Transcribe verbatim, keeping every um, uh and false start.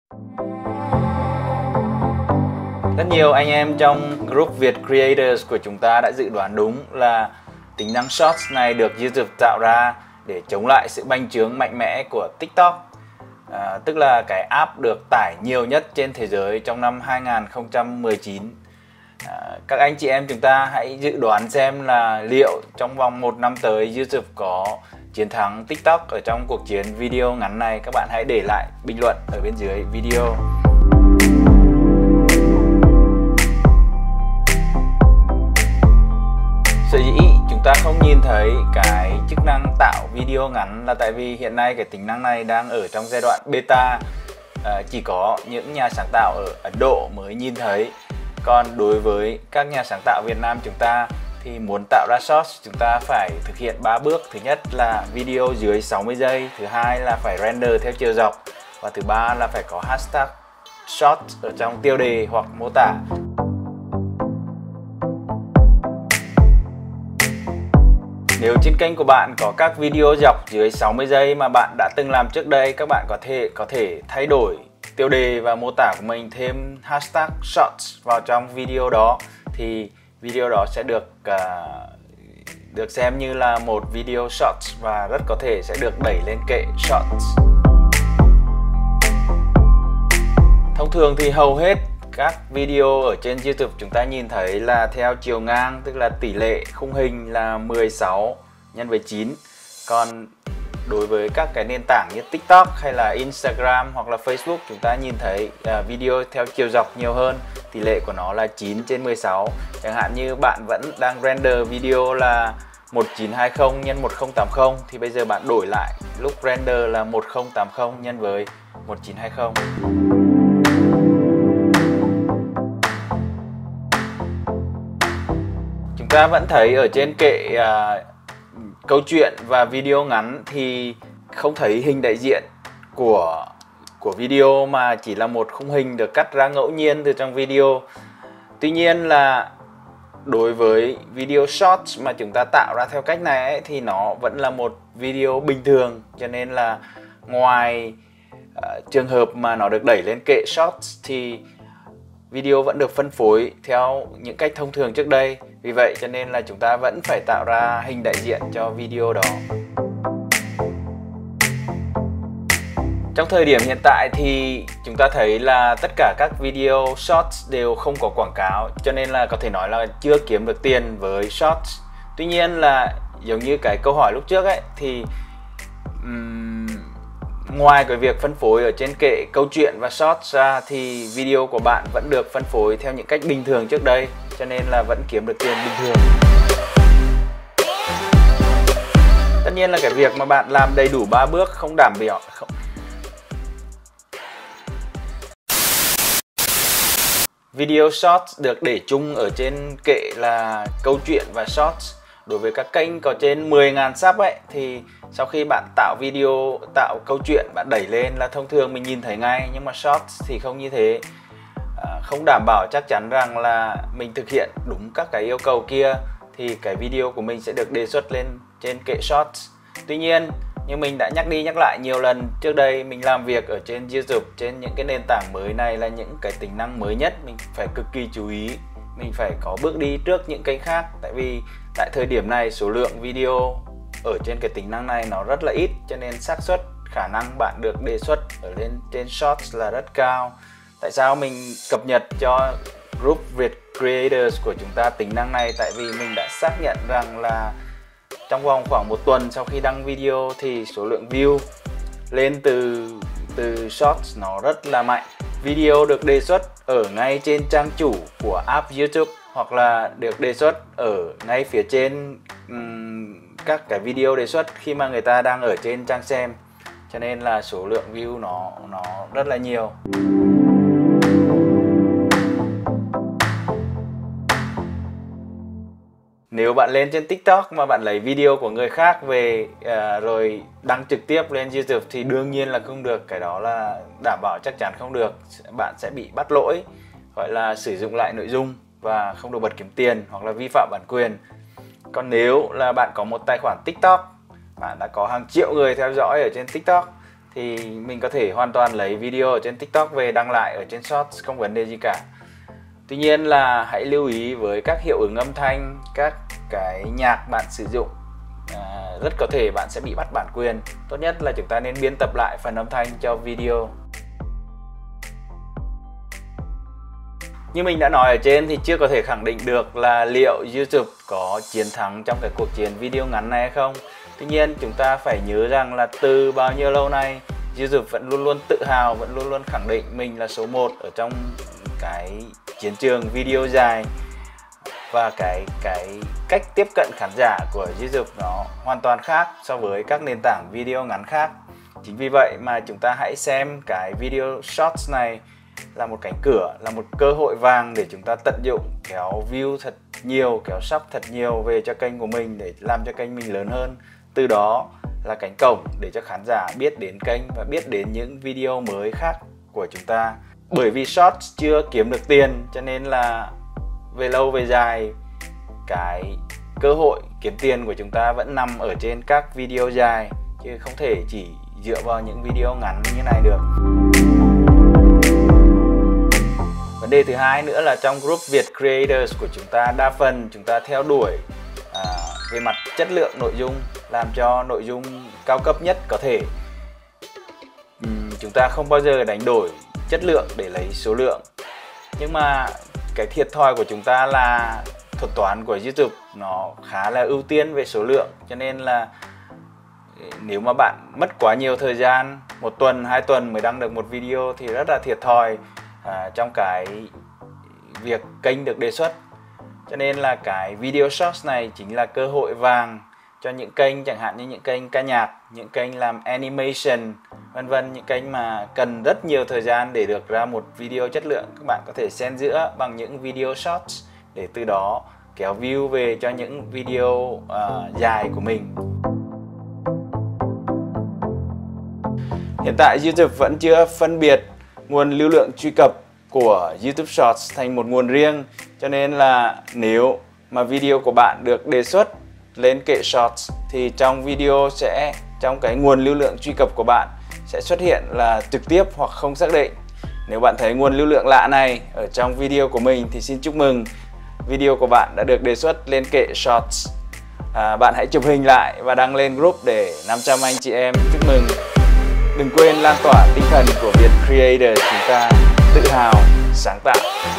Rất nhiều anh em trong group Việt Creators của chúng ta đã dự đoán đúng là tính năng Shorts này được YouTube tạo ra để chống lại sự bành trướng mạnh mẽ của TikTok. À, tức là cái app được tải nhiều nhất trên thế giới trong năm hai nghìn không trăm mười chín. À, các anh chị em chúng ta hãy dự đoán xem là liệu trong vòng một năm tới YouTube có chiến thắng TikTok ở trong cuộc chiến video ngắn này. Các bạn hãy để lại bình luận ở bên dưới video. Sở dĩ chúng ta không nhìn thấy cái chức năng tạo video ngắn là tại vì hiện nay cái tính năng này đang ở trong giai đoạn beta, à, chỉ có những nhà sáng tạo ở Ấn Độ mới nhìn thấy. Còn đối với các nhà sáng tạo Việt Nam chúng ta thì muốn tạo ra Shorts chúng ta phải thực hiện ba bước. Thứ nhất là video dưới sáu mươi giây, thứ hai là phải render theo chiều dọc, và thứ ba là phải có hashtag Shorts ở trong tiêu đề hoặc mô tả. Nếu trên kênh của bạn có các video dọc dưới sáu mươi giây mà bạn đã từng làm trước đây, các bạn có thể có thể thay đổi tiêu đề và mô tả của mình, thêm hashtag Shorts vào trong video đó, thì video đó sẽ được uh, được xem như là một video Shorts và rất có thể sẽ được đẩy lên kệ Shorts. Thông thường thì hầu hết các video ở trên YouTube chúng ta nhìn thấy là theo chiều ngang, tức là tỷ lệ khung hình là mười sáu nhân với chín. Còn đối với các cái nền tảng như TikTok hay là Instagram hoặc là Facebook, chúng ta nhìn thấy video theo chiều dọc nhiều hơn, tỷ lệ của nó là chín trên mười sáu. Chẳng hạn như bạn vẫn đang render video là một chín hai không nhân một không tám không thì bây giờ bạn đổi lại lúc render là một không tám không nhân với một chín hai không. Chúng ta vẫn thấy ở trên kệ uh, câu chuyện và video ngắn thì không thấy hình đại diện của của video mà chỉ là một khung hình được cắt ra ngẫu nhiên từ trong video. Tuy nhiên là đối với video Shorts mà chúng ta tạo ra theo cách này ấy, thì nó vẫn là một video bình thường, cho nên là ngoài uh, trường hợp mà nó được đẩy lên kệ Shorts thì video vẫn được phân phối theo những cách thông thường trước đây. Vì vậy cho nên là chúng ta vẫn phải tạo ra hình đại diện cho video đó. Trong thời điểm hiện tại thì chúng ta thấy là tất cả các video Shorts đều không có quảng cáo, cho nên là có thể nói là chưa kiếm được tiền với Shorts. Tuy nhiên là giống như cái câu hỏi lúc trước ấy, thì um, ngoài cái việc phân phối ở trên kệ câu chuyện và Shorts ra thì video của bạn vẫn được phân phối theo những cách bình thường trước đây, cho nên là vẫn kiếm được tiền bình thường. Tất nhiên là cái việc mà bạn làm đầy đủ ba bước không đảm bảo không Video Shorts được để chung ở trên kệ là câu chuyện và Shorts. Đối với các kênh có trên mười nghìn sub ấy thì sau khi bạn tạo video, tạo câu chuyện, bạn đẩy lên là thông thường mình nhìn thấy ngay. Nhưng mà Shorts thì không như thế, à, không đảm bảo chắc chắn rằng là mình thực hiện đúng các cái yêu cầu kia thì cái video của mình sẽ được đề xuất lên trên kệ Shorts. Tuy nhiên, như mình đã nhắc đi nhắc lại nhiều lần trước đây, mình làm việc ở trên YouTube, trên những cái nền tảng mới này là những cái tính năng mới nhất, mình phải cực kỳ chú ý, mình phải có bước đi trước những kênh khác. Tại vì tại thời điểm này số lượng video ở trên cái tính năng này nó rất là ít, cho nên xác suất khả năng bạn được đề xuất ở lên trên Shorts là rất cao. Tại sao mình cập nhật cho group Việt Creators của chúng ta tính năng này? Tại vì mình đã xác nhận rằng là trong vòng khoảng một tuần sau khi đăng video thì số lượng view lên từ từ Shorts nó rất là mạnh. Video được đề xuất ở ngay trên trang chủ của app YouTube hoặc là được đề xuất ở ngay phía trên um, các cái video đề xuất khi mà người ta đang ở trên trang xem, cho nên là số lượng view nó nó rất là nhiều. Nếu bạn lên trên TikTok mà bạn lấy video của người khác về uh, rồi đăng trực tiếp lên YouTube thì đương nhiên là không được. Cái đó là đảm bảo chắc chắn không được. Bạn sẽ bị bắt lỗi, gọi là sử dụng lại nội dung và không được bật kiếm tiền hoặc là vi phạm bản quyền. Còn nếu là bạn có một tài khoản TikTok, bạn đã có hàng triệu người theo dõi ở trên TikTok thì mình có thể hoàn toàn lấy video ở trên TikTok về đăng lại ở trên Shorts, không vấn đề gì cả. Tuy nhiên là hãy lưu ý với các hiệu ứng âm thanh, các cái nhạc bạn sử dụng, à, rất có thể bạn sẽ bị bắt bản quyền. Tốt nhất là chúng ta nên biên tập lại phần âm thanh cho video. Như mình đã nói ở trên thì chưa có thể khẳng định được là liệu YouTube có chiến thắng trong cái cuộc chiến video ngắn này hay không. Tuy nhiên chúng ta phải nhớ rằng là từ bao nhiêu lâu nay YouTube vẫn luôn luôn tự hào, vẫn luôn luôn khẳng định mình là số một ở trong cái chiến trường video dài. Và cái cái cách tiếp cận khán giả của YouTube nó hoàn toàn khác so với các nền tảng video ngắn khác. Chính vì vậy mà chúng ta hãy xem cái video Shorts này là một cánh cửa, là một cơ hội vàng để chúng ta tận dụng, kéo view thật nhiều, kéo sub thật nhiều về cho kênh của mình để làm cho kênh mình lớn hơn. Từ đó là cánh cổng để cho khán giả biết đến kênh và biết đến những video mới khác của chúng ta. Bởi vì Shorts chưa kiếm được tiền cho nên là về lâu về dài cái cơ hội kiếm tiền của chúng ta vẫn nằm ở trên các video dài, chứ không thể chỉ dựa vào những video ngắn như này được. Vấn đề thứ hai nữa là trong group Việt Creators của chúng ta, đa phần chúng ta theo đuổi à, về mặt chất lượng nội dung, làm cho nội dung cao cấp nhất có thể. uhm, Chúng ta không bao giờ đánh đổi chất lượng để lấy số lượng. Nhưng mà cái thiệt thòi của chúng ta là thuật toán của YouTube nó khá là ưu tiên về số lượng. Cho nên là nếu mà bạn mất quá nhiều thời gian, một tuần, hai tuần mới đăng được một video thì rất là thiệt thòi à, trong cái việc kênh được đề xuất. Cho nên là cái video Shorts này chính là cơ hội vàng cho những kênh chẳng hạn như những kênh ca nhạc, những kênh làm animation, vân vân, những kênh mà cần rất nhiều thời gian để được ra một video chất lượng. Các bạn có thể xen giữa bằng những video Shorts để từ đó kéo view về cho những video uh, dài của mình. Hiện tại YouTube vẫn chưa phân biệt nguồn lưu lượng truy cập của YouTube Shorts thành một nguồn riêng, cho nên là nếu mà video của bạn được đề xuất lên kệ Shorts thì trong video sẽ, trong cái nguồn lưu lượng truy cập của bạn sẽ xuất hiện là trực tiếp hoặc không xác định. Nếu bạn thấy nguồn lưu lượng lạ này ở trong video của mình thì xin chúc mừng, video của bạn đã được đề xuất lên kệ Shorts. À, bạn hãy chụp hình lại và đăng lên group để năm trăm anh chị em chúc mừng. Đừng quên lan tỏa tinh thần của Việt Creators chúng ta tự hào, sáng tạo.